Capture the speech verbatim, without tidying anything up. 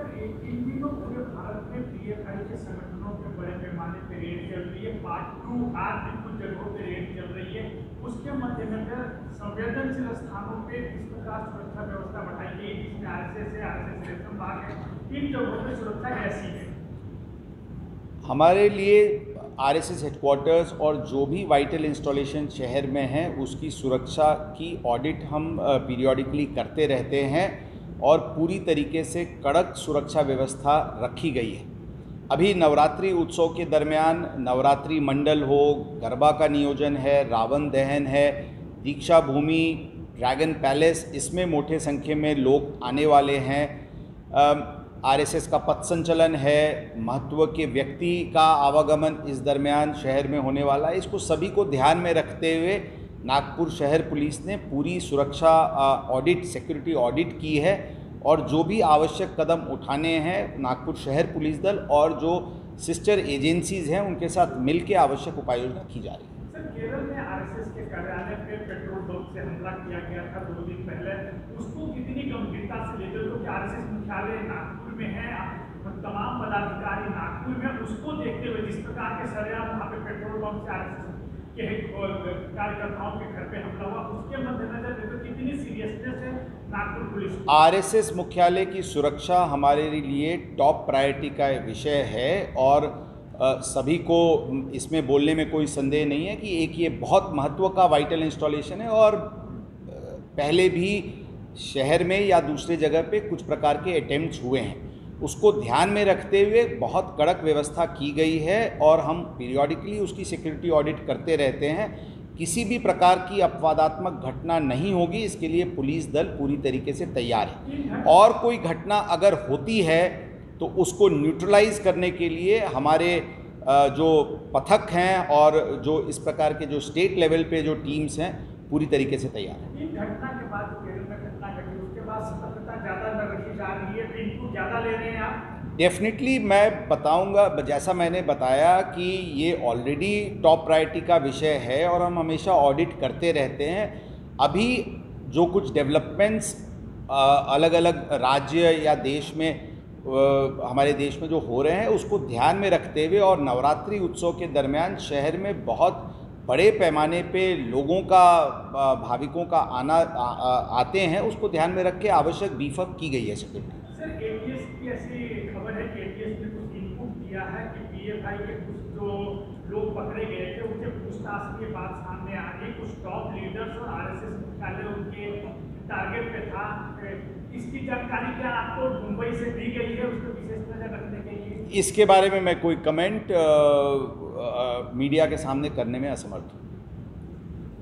इन दिनों पूरे भारत में पीएफआई के संगठनों पे बड़े पैमाने पे रेड चल रही है। पार्ट टू आज भी कुछ जगहों पे रेड चल रही है। उसके मद्देनजर संवेदनशील स्थानों पे इस प्रकार सुरक्षा व्यवस्था बढ़ाई गई, जिसमें आरएसएस है, आरएसएस रेशम बाग है, इन जगहों पे सुरक्षा कैसी है? हमारे लिए आरएसएस हेडक्वार्टर्स और जो भी वाइटल इंस्टॉलेशन शहर में हैं उसकी सुरक्षा की ऑडिट हम पीरियोडिकली करते रहते हैं और पूरी तरीके से कड़क सुरक्षा व्यवस्था रखी गई है। अभी नवरात्रि उत्सव के दरमियान नवरात्रि मंडल हो, गरबा का नियोजन है, रावण दहन है, दीक्षा भूमि, ड्रैगन पैलेस, इसमें मोटे संख्या में लोग आने वाले हैं। आरएसएस का पथ संचलन है, महत्व के व्यक्ति का आवागमन इस दरमियान शहर में होने वाला है। इसको सभी को ध्यान में रखते हुए नागपुर शहर पुलिस ने पूरी सुरक्षा ऑडिट, सिक्योरिटी ऑडिट की है और जो भी आवश्यक कदम उठाने हैं नागपुर शहर पुलिस दल और जो सिस्टर एजेंसीज हैं उनके साथ मिलकर आवश्यक उपाय योजना की जा रही है। सर, केरल में आरएसएस के कार्यालय पे पेट्रोल पंप से हमला किया गया था दो दिन पहले, उसको कितनी गंभीरता से लेते हो? क्योंकि आरएसएस मुख्यालय नागपुर में है, तमाम पदाधिकारी नागपुर में, उसको देखते हुए जिस प्रकार के सरेआम वहाँ पे पेट्रोल पंप से आरएसएस के कार्यकर्ताओं के घर पे हमला हुआ, उसके मद्देनजर देखो कितनी सीरियसनेस है नागपुर पुलिस। आरएसएस मुख्यालय की सुरक्षा हमारे लिए टॉप प्रायोरिटी का विषय है और आ, सभी को इसमें बोलने में कोई संदेह नहीं है कि एक ये बहुत महत्व का वाइटल इंस्टॉलेशन है और पहले भी शहर में या दूसरे जगह पे कुछ प्रकार के अटेम्प्ट्स हुए हैं। उसको ध्यान में रखते हुए बहुत कड़क व्यवस्था की गई है और हम पीरियोडिकली उसकी सिक्योरिटी ऑडिट करते रहते हैं। किसी भी प्रकार की अपवादात्मक घटना नहीं होगी, इसके लिए पुलिस दल पूरी तरीके से तैयार है और कोई घटना अगर होती है तो उसको न्यूट्रलाइज करने के लिए हमारे जो पथक हैं और जो इस प्रकार के जो स्टेट लेवल पे जो टीम्स हैं पूरी तरीके से तैयार हैं। इन घटना के बाद केरल में घटना घटी, उसके बाद सतर्कता ज़्यादा न रखी जा रही है, इनको ज़्यादा ले रहे हैं आप? डेफिनेटली मैं बताऊंगा, जैसा मैंने बताया कि ये ऑलरेडी टॉप प्रायोरिटी का विषय है और हम हमेशा ऑडिट करते रहते हैं। अभी जो कुछ डेवलपमेंट्स अलग अलग राज्य या देश में हमारे देश में जो हो रहे हैं उसको ध्यान में रखते हुए और नवरात्रि उत्सव के दरमियान शहर में बहुत बड़े पैमाने पे लोगों का, भाविकों का आना आ, आ, आते हैं, उसको ध्यान में रख के आवश्यक बीफ अप की गई है सिक्योरिटी। सर, एटीएस की ऐसी खबर है कि एटीएस ने कुछ इनपुट दिया है कि पीएफआई के कुछ जो लोग पकड़े गए थे उनसे पूछताछ के बाद सामने आ रही, कुछ टॉप लीडर्स और आरएसएस मुख्यालय उनके टारगेट पे था। इसकी जानकारी क्या आपको मुंबई से दी गई है, उसको विशेष नजर रखने के लिए? इसके बारे में मैं कोई कमेंट मीडिया के सामने करने में असमर्थ हूँ।